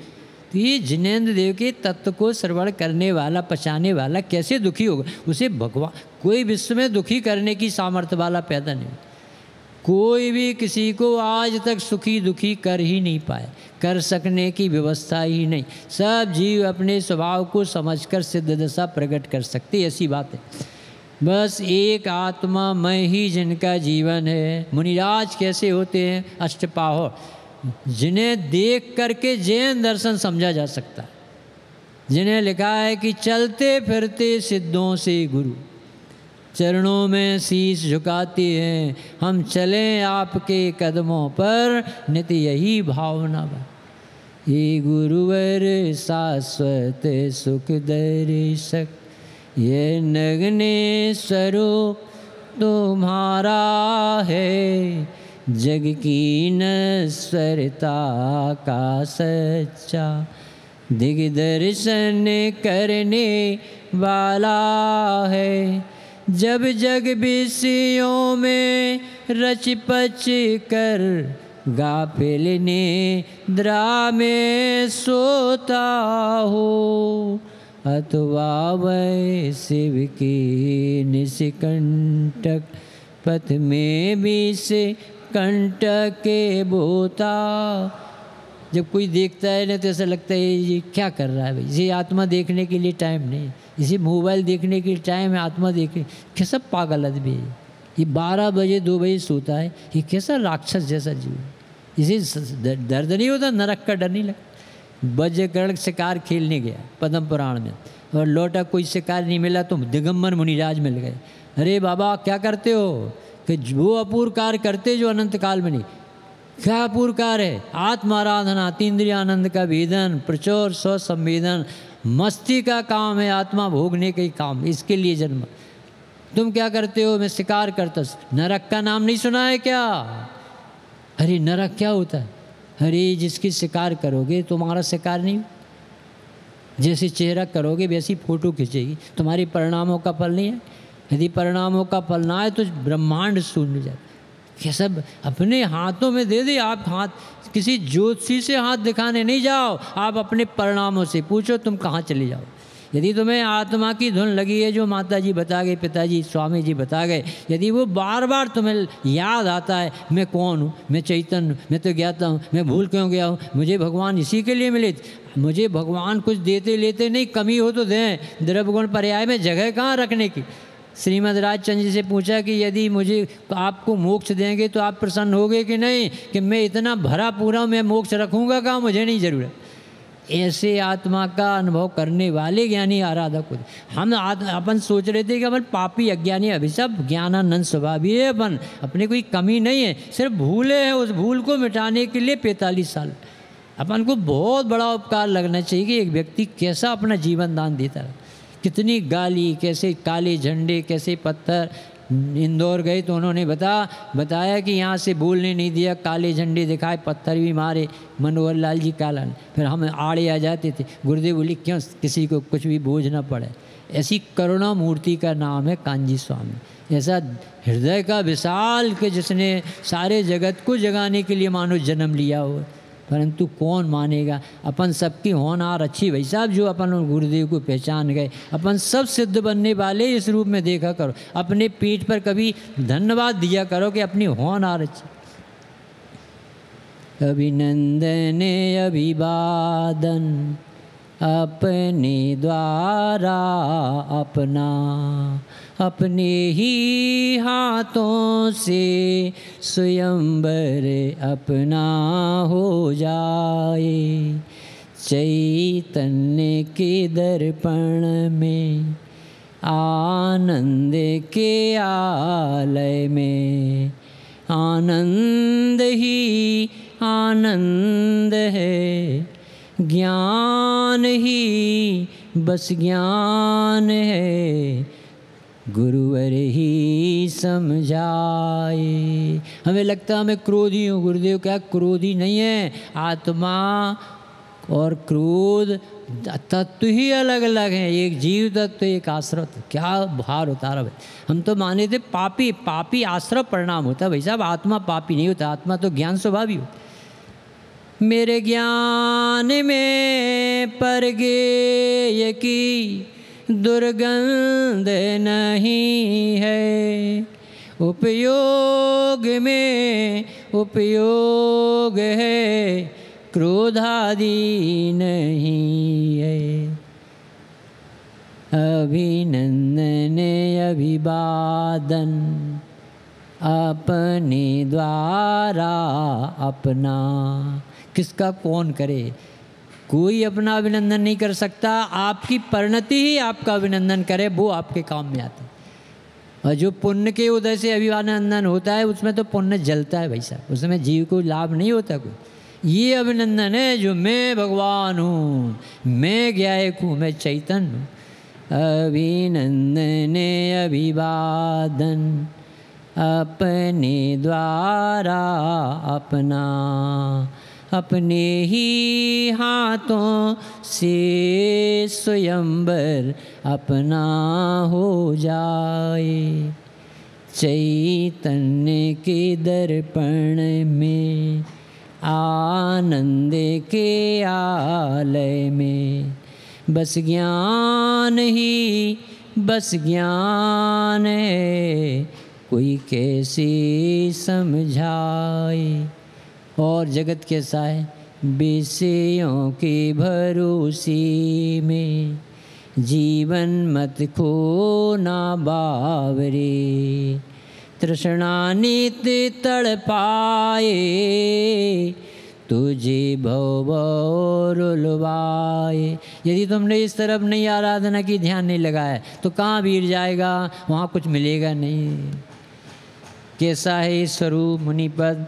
तो ये जिनेंद्र देव के तत्व को श्रवण करने वाला, पचाने वाला कैसे दुखी होगा? उसे भगवान कोई विश्व में दुखी करने की सामर्थ्य वाला पैदा नहीं। कोई भी किसी को आज तक सुखी दुखी कर ही नहीं पाए, कर सकने की व्यवस्था ही नहीं। सब जीव अपने स्वभाव को समझकर सिद्ध दशा प्रकट कर सकते, ऐसी बात है। बस एक आत्मा मैं ही जिनका जीवन है। मुनिराज कैसे होते हैं? अष्टपाहर, जिन्हें देख करके जैन दर्शन समझा जा सकता है, जिन्हें लिखा है कि चलते फिरते सिद्धों से गुरु, चरणों में शीश झुकाते हैं, हम चलें आपके कदमों पर, नित्य यही भावना बा। ये गुरुवर शाश्वत सुख दर्शक, ये नग्ने स्वरूप तुम्हारा है, जग की नश्वरता का सच्चा दिग्दर्शन करने वाला है। जब जग विषयों में रच पच कर गाफिल निद्रा में सोता हो, अथवा वह शिव की निष्कंटक पथ में भी से कंटक के बोता। जब कोई देखता है ना तो ऐसा लगता है ये क्या कर रहा है भाई, ये आत्मा देखने के लिए टाइम नहीं, इसे मोबाइल देखने के लिए टाइम है, आत्मा देखने कैसा पागल आदमी है ये। 12 बजे 2 बजे सोता है, ये कैसा राक्षस जैसा जीव। इसे दर्द नहीं होता, नरक का डर नहीं लगता। वज्रकर्ण शिकार खेलने गया पद्म पुराण में, और लौटा कोई शिकार नहीं मिला तो दिगंबर मुनिराज मिल गए। अरे बाबा क्या करते हो? कि वो अपूर्व कार्य करते जो अनंत काल में नहीं। क्या अपूर्व कार्य है? आत्माराधना, तीन्द्रिय आनंद का वेदन, प्रचुर स्व संवेदन, मस्ती का काम है, आत्मा भोगने का ही काम, इसके लिए जन्म। तुम क्या करते हो? मैं शिकार करता। नरक का नाम नहीं सुना है क्या? अरे नरक क्या होता है? अरे जिसकी शिकार करोगे तुम्हारा शिकार नहीं, जैसे चेहरा करोगे वैसी फोटो खींचेगी, तुम्हारे परिणामों का फल नहीं है। यदि परिणामों का फल ना है तो ब्रह्मांड शून्य जाए। ये सब अपने हाथों में दे दे। आप हाथ किसी ज्योतिषी से हाथ दिखाने नहीं जाओ, आप अपने परिणामों से पूछो तुम कहाँ चले जाओ। यदि तुम्हें आत्मा की धुन लगी है जो माता जी बता गए, पिताजी स्वामी जी बता गए, यदि वो बार बार तुम्हें याद आता है मैं कौन हूँ, मैं चैतन्य हूँ, मैं तो ज्ञाता हूँ, मैं भूल क्यों गया हूँ, मुझे भगवान इसी के लिए मिले, मुझे भगवान कुछ देते लेते नहीं, कमी हो तो दें। द्रव्यगुण पर्याय में जगह कहाँ रखने की। श्रीमद राजचंद्र जी से पूछा कि यदि मुझे आपको मोक्ष देंगे तो आप प्रसन्न होगे कि नहीं, कि मैं इतना भरा पूरा मैं मोक्ष रखूँगा कहाँ, मुझे नहीं ज़रूरत। ऐसे आत्मा का अनुभव करने वाले ज्ञानी आराधक होते। हम अपन सोच रहे थे कि अपन पापी अज्ञानी, अभी सब ज्ञानानंद स्वभावी है, अपन अपने कोई कमी नहीं है, सिर्फ भूले हैं। उस भूल को मिटाने के लिए 45 साल अपन को बहुत बड़ा उपकार लगना चाहिए कि एक व्यक्ति कैसा अपना जीवन दान देता है। कितनी गाली, कैसे काले झंडे, कैसे पत्थर। इंदौर गए तो उन्होंने बताया कि यहाँ से बोलने नहीं दिया, काले झंडे दिखाए, पत्थर भी मारे। मनोहर लाल जी काला, फिर हम आड़े आ जाते थे। गुरुदेव बोली क्यों किसी को कुछ भी बोझ ना पड़े। ऐसी करुणा मूर्ति का नाम है कांजी स्वामी। ऐसा हृदय का विशाल कि जिसने सारे जगत को जगाने के लिए मानो जन्म लिया हो, परंतु कौन मानेगा। अपन सबकी होनहार अच्छी भाई साहब, जो अपन गुरुदेव को पहचान गए, अपन सब सिद्ध बनने वाले इस रूप में देखा करो। अपने पीठ पर कभी धन्यवाद दिया करो कि अपनी होनहार अच्छी। अभिनंदन अभिवादन अपने द्वारा अपना, अपने ही हाथों से स्वयंवर अपना हो जाए। चैतन्य के दर्पण में, आनंद के आलय में, आनंद ही आनंद है, ज्ञान ही बस ज्ञान है, गुरुवर ही समझाए। हमें लगता है मैं क्रोधी हूँ, गुरुदेव क्या क्रोधी नहीं है। आत्मा और क्रोध तत्व ही अलग अलग हैं, एक जीव तत्व एक आश्रव तत्व। क्या भार उतारा भाई। हम तो माने थे पापी आश्रव परिणाम होता है भाई साहब, आत्मा पापी नहीं होता, आत्मा तो ज्ञान स्वभाव ही होता। मेरे ज्ञान में परगेय की दुर्गंध नहीं है, उपयोग में उपयोग है, क्रोधादि नहीं है। अभिनंदन अभिवादन अपने द्वारा अपना। किसका कौन करे? कोई अपना अभिनंदन नहीं कर सकता। आपकी परिणति ही आपका अभिनंदन करे, वो आपके काम में आता है। और जो पुण्य के उदय से अभिनंदन होता है उसमें तो पुण्य जलता है भाई साहब, उसमें जीव को लाभ नहीं होता कोई। ये अभिनंदन है जो मैं भगवान हूँ, मैं ज्ञायक हूँ, मैं चैतन्य हूँ। अभिनंदन अभिवादन अपने द्वारा अपना, अपने ही हाथों से स्वयंवर अपना हो जाए। चैतन्य के दर्पण में आनंद के आलय में बस ज्ञान ही बस ज्ञान है, कोई कैसे समझाए। और जगत कैसा है? विषयों के भरोसे में जीवन मत खोना बावरे, तृष्णा नित्य तड़पाए, तुझे भव रुलवाए। यदि तुमने इस तरफ नहीं आराधना की, ध्यान नहीं लगाया, तो कहाँ वीर जाएगा, वहाँ कुछ मिलेगा नहीं। कैसा है स्वरूप मुनिपद?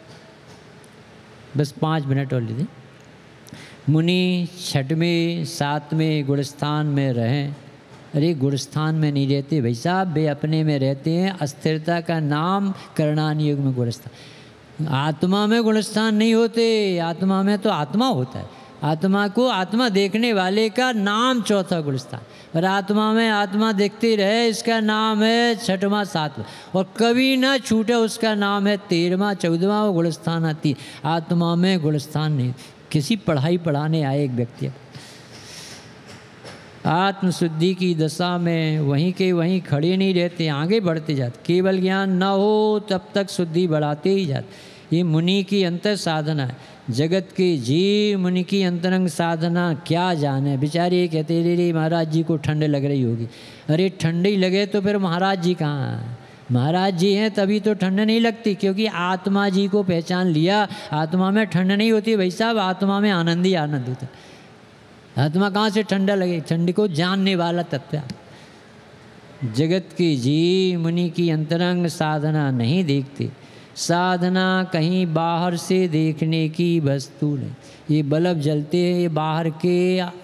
बस 5 मिनट और लीजिए। मुनि 6वें 7वें गुणस्थान में रहें। अरे गुणस्थान में नहीं रहते भाई साहब, वे अपने में रहते हैं। अस्थिरता का नाम करणान युग में गुणस्थान। आत्मा में गुणस्थान नहीं होते, आत्मा में तो आत्मा होता है। आत्मा को आत्मा देखने वाले का नाम 4था गुणस्थान, और आत्मा में आत्मा देखते रहे, इसका नाम है 6वां 7वां, और कभी ना छूटे उसका नाम है 13वां 14वां वो गुणस्थान आती। आत्मा में गुणस्थान नहीं। किसी पढ़ाई पढ़ाने आए एक व्यक्ति, आत्मशुद्धि की दशा में वहीं के वहीं खड़े नहीं रहते, आगे बढ़ते जाते। केवल ज्ञान न हो तब तक शुद्धि बढ़ाते ही जाते। ये मुनि की अंतर साधना है। जगत के जीव मुनि की अंतरंग साधना क्या जाने। बेचारे कहते रे महाराज जी को ठंड लग रही होगी। अरे ठंडी लगे तो फिर महाराज जी कहाँ हैं? महाराज जी हैं तभी तो ठंड नहीं लगती, क्योंकि आत्मा जी को पहचान लिया। आत्मा में ठंड नहीं होती भाई साहब, आत्मा में आनंद ही आनंद होता है। आत्मा कहाँ से ठंडा लगे? ठंडी को जानने वाला तत्व है। जगत के जीव मुनि की अंतरंग साधना नहीं देखते। साधना कहीं बाहर से देखने की वस्तु नहीं। ये बल्ब जलते हैं, ये बाहर के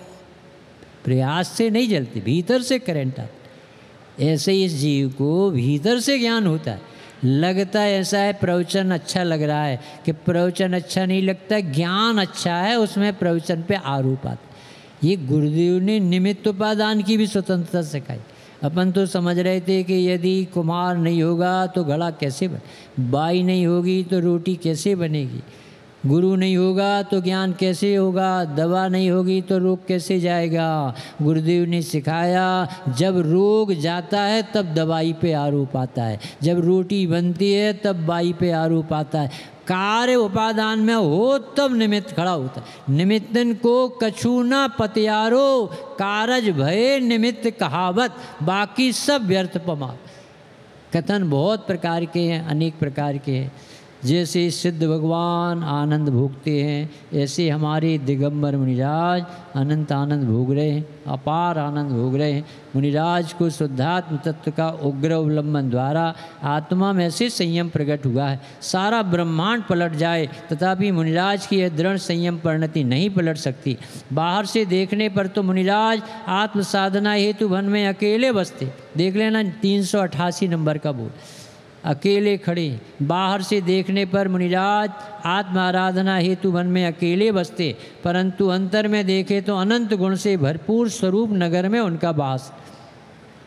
प्रयास से नहीं जलते, भीतर से करंट आता। ऐसे इस जीव को भीतर से ज्ञान होता है। लगता है ऐसा है प्रवचन अच्छा लग रहा है, कि प्रवचन अच्छा नहीं लगता, ज्ञान अच्छा है, उसमें प्रवचन पे आरोप आता। ये गुरुदेव ने निमित्त उपादान की भी स्वतंत्रता सिखाई। अपन तो समझ रहे थे कि यदि कुम्हार नहीं होगा तो घड़ा कैसे बने, बाई नहीं होगी तो रोटी कैसे बनेगी, गुरु नहीं होगा तो ज्ञान कैसे होगा, दवा नहीं होगी तो रोग कैसे जाएगा। गुरुदेव ने सिखाया जब रोग जाता है तब दवाई पे आरोप आता है, जब रोटी बनती है तब बाई पे आरोप आता है। कार्य उपादान में हो तब निमित्त खड़ा होता है। निमित्तन को कछु न पतियारो, कारज भय निमित्त कहावत, बाकी सब व्यर्थ पमा। कथन बहुत प्रकार के हैं, अनेक प्रकार के हैं। जैसे सिद्ध भगवान आनंद भोगते हैं, ऐसे हमारे दिगंबर मुनिराज अनंत आनंद भोग रहे हैं, अपार आनंद भोग रहे हैं। मुनिराज को शुद्धात्म तत्व का उग्र अवलंबन द्वारा आत्मा में से संयम प्रकट हुआ है। सारा ब्रह्मांड पलट जाए तथापि मुनिराज की यह दृढ़ संयम परिणति नहीं पलट सकती। बाहर से देखने पर तो मुनिराज आत्म साधना हेतु वन में अकेले बसते। देख लेना 388 नंबर का बोल, अकेले खड़े। बाहर से देखने पर मुनिराज आत्म आराधना हेतु वन में अकेले बसते, परंतु अंतर में देखे तो अनंत गुण से भरपूर स्वरूप नगर में उनका वास।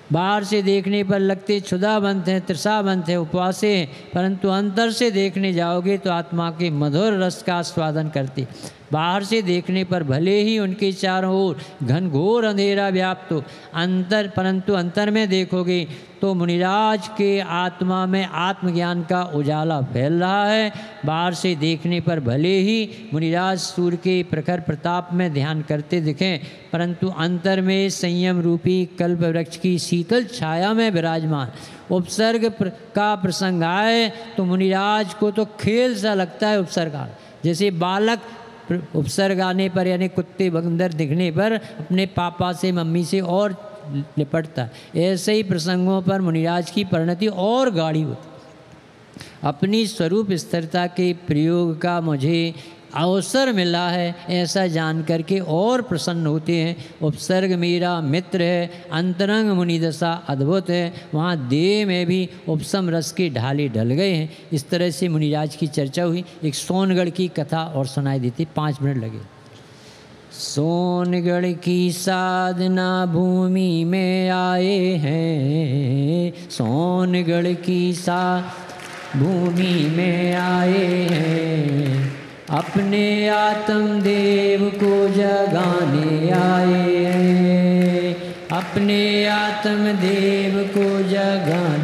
बाहर से देखने पर लगते क्षुधावंत हैं, तृषावंत हैं, उपवासे हैं, परंतु अंतर से देखने जाओगे तो आत्मा के मधुर रस का आस्वादन करते। बाहर से देखने पर भले ही उनके चारों ओर घनघोर अंधेरा व्याप्त हो, परंतु अंतर में देखोगे तो मुनिराज के आत्मा में आत्मज्ञान का उजाला फैल रहा है। बाहर से देखने पर भले ही मुनिराज सूर्य के प्रखर प्रताप में ध्यान करते दिखें, परंतु अंतर में संयम रूपी कल्प वृक्ष की शीतल छाया में विराजमान। उपसर्ग का प्रसंग आए तो मुनिराज को तो खेल सा लगता है उपसर्ग, जैसे बालक उपसर्ग आने पर यानी कुत्ते बंदर दिखने पर अपने पापा से मम्मी से और लिपटता है, ऐसे ही प्रसंगों पर मुनिराज की परिणति और गाढ़ी होती। अपनी स्वरूप स्थिरता के प्रयोग का मुझे अवसर मिला है ऐसा जान करके और प्रसन्न होते हैं। उपसर्ग मेरा मित्र है, अंतरंग मुनिदशा अद्भुत है, वहाँ देह में भी उपसम रस के ढाले ढल गए हैं। इस तरह से मुनिराज की चर्चा हुई। एक सोनगढ़ की कथा और सुनाई देती, 5 मिनट लगे। सोनगढ़ की साधना भूमि में आए हैं, सोनगढ़ की भूमि में आए हैं, अपने आत्म देव को जगाने आए हैं, अपने आत्म देव को जगाने।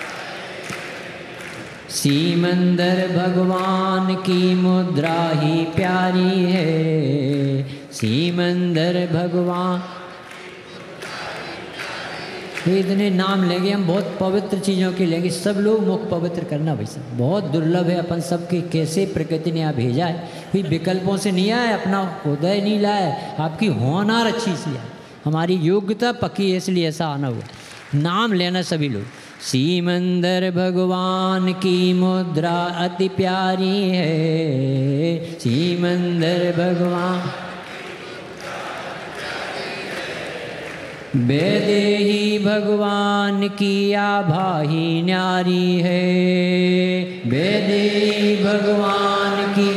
सीमंदर भगवान की मुद्रा ही प्यारी है, सीमंदर भगवान। इतने नाम लेंगे हम, बहुत पवित्र चीज़ों के लेंगे, सब लोग मुख पवित्र करना भाई साहब, बहुत दुर्लभ है। अपन सबके कैसे प्रकृति ने यहाँ भेजा है, कोई विकल्पों से नहीं आया, अपना उदय नहीं लाया, आपकी होनार अच्छी सी है, हमारी योग्यता पक्की है, इसलिए ऐसा आना हुआ। नाम लेना सभी लोग। सीमंदर भगवान की मुद्रा अति प्यारी है, सीमंदर भगवान। वैदेही भगवान की आभा ही न्यारी है, वैदेही भगवान की।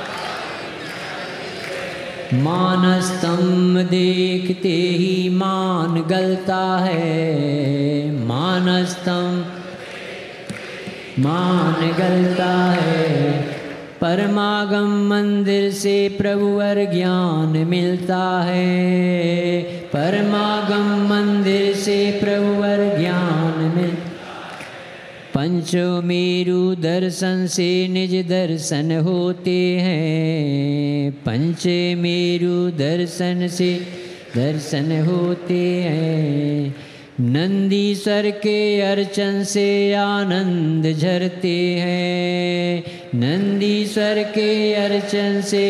मानस्तंभ देखते ही मान गलता है, मानस्तंभ मान गलता है। परमागम मंदिर से प्रभुवर ज्ञान मिलता है, परमागम मंदिर से प्रभुवर ज्ञान मिल। पंचमेरु दर्शन से निज दर्शन होते हैं, पंचमेरु दर्शन से दर्शन होते हैं। नंदीश्वर के अर्चन से आनंद झरते हैं, नंदीश्वर के अर्चन से।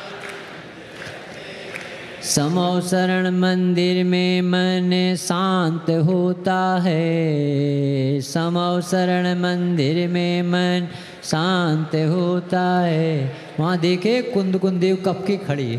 समौसरण मंदिर में मन शांत होता है, समौसरण मंदिर में मन शांत होता है। वहाँ देखे कुंद देव कब के खड़े,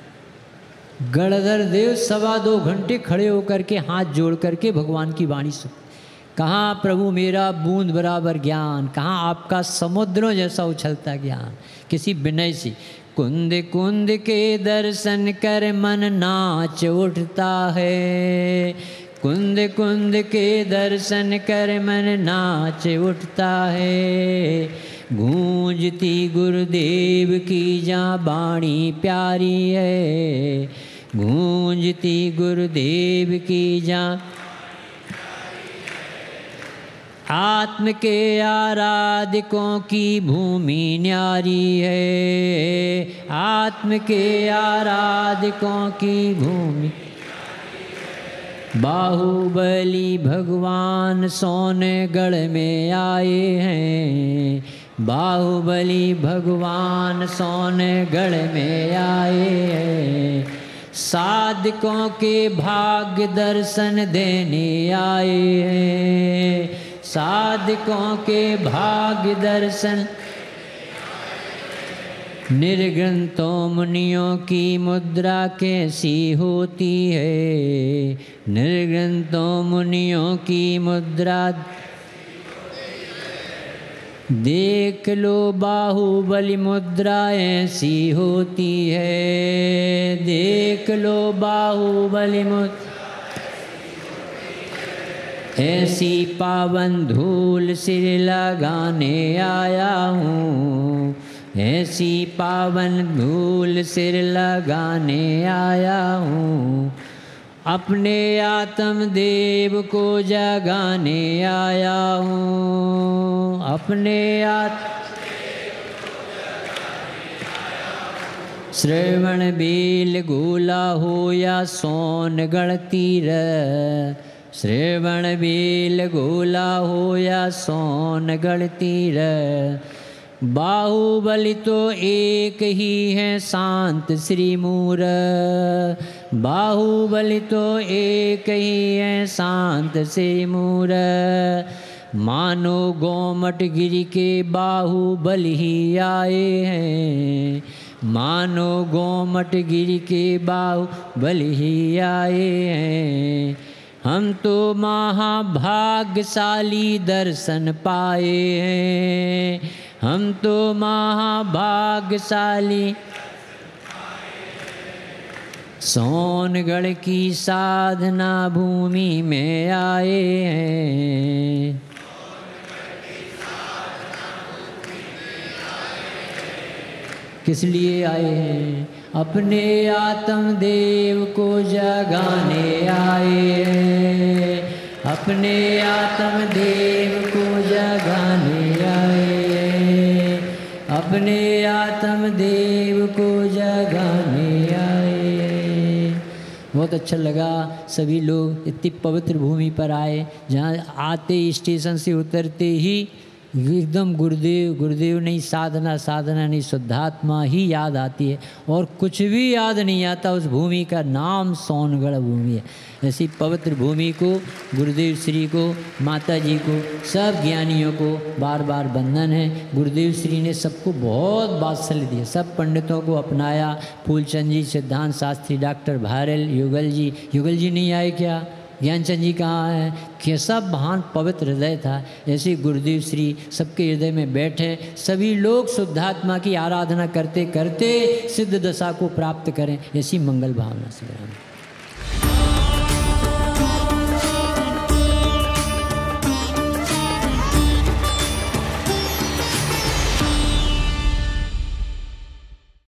गणधर देव 2.25 घंटे खड़े होकर के हाथ जोड़ करके भगवान की वाणी सुन। कहाँ प्रभु मेरा बूंद बराबर ज्ञान, कहाँ आपका समुद्रों जैसा उछलता ज्ञान। किसी विनय से कुंद कुंद के दर्शन कर मन नाच उठता है, कुंद कुंद के दर्शन कर मन नाच उठता है। गूंजती गुरुदेव की जहाँ बाणी प्यारी है, गूंजती गुरुदेव की जहाँ। आत्म के आराधकों की भूमि न्यारी है, आत्म के आराधकों की भूमि। बाहुबली भगवान सोनगढ़ में आए हैं, बाहुबली भगवान सोनगढ़ में आए हैं। साधकों के भाग्य दर्शन देने आए हैं, साधकों के भाग्य दर्शन। निर्ग्रंथों मुनियों की मुद्रा कैसी होती है, निर्ग्रंथों मुनियों की मुद्रा। देख लो बाहुबली मुद्रा ऐसी होती है, देख लो बाहुबली मुद्रा। ऐसी पावन धूल सिर लगाने आया हूँ, ऐसी पावन धूल सिर लगाने आया हूँ, अपने आत्म देव को जगाने आया हूँ, अपने श्रवण बेल गोला हो या सोनगढ़ तीर, श्रवण बेल गोला हो या सोनगढ़ तीर, बाहुबली तो एक ही है शांत श्री मूर, बाहुबली तो एक ही है शांत श्री मूर, मानो गोमट गिरी के बाहुबली ही आए हैं, मानो गोमट गिरी के बाहुबली ही आए हैं, हम तो महाभाग्यशाली दर्शन पाए हैं, हम तो महाभाग्यशाली सोनगढ़ की साधना भूमि में आए हैं, किस लिए आए हैं? अपने आत्म देव को जगाने आए हैं, अपने आत्म देव को जगाने आए हैं, अपने आत्म देव को जगाने आए हैं। बहुत अच्छा लगा, सभी लोग इतनी पवित्र भूमि पर आए जहाँ आते स्टेशन से उतरते ही एकदम गुरुदेव गुरुदेव नहीं, साधना साधना नहीं, शुद्धात्मा ही याद आती है और कुछ भी याद नहीं आता। उस भूमि का नाम सोनगढ़ भूमि है। ऐसी पवित्र भूमि को, गुरुदेव श्री को, माता जी को, सब ज्ञानियों को बार बार वंदन है। गुरुदेव श्री ने सबको बहुत वात्सल्य दिया, सब पंडितों को अपनाया। फूलचंद जी, सिद्धांत शास्त्री, डॉक्टर भारल, युगल जी नहीं आए क्या? ज्ञानचंद जी कहाँ हैं? कि सब महान पवित्र हृदय था। ऐसे गुरुदेव श्री सबके हृदय में बैठे, सभी लोग शुद्धात्मा की आराधना करते करते सिद्ध दशा को प्राप्त करें, ऐसी मंगल भावना से।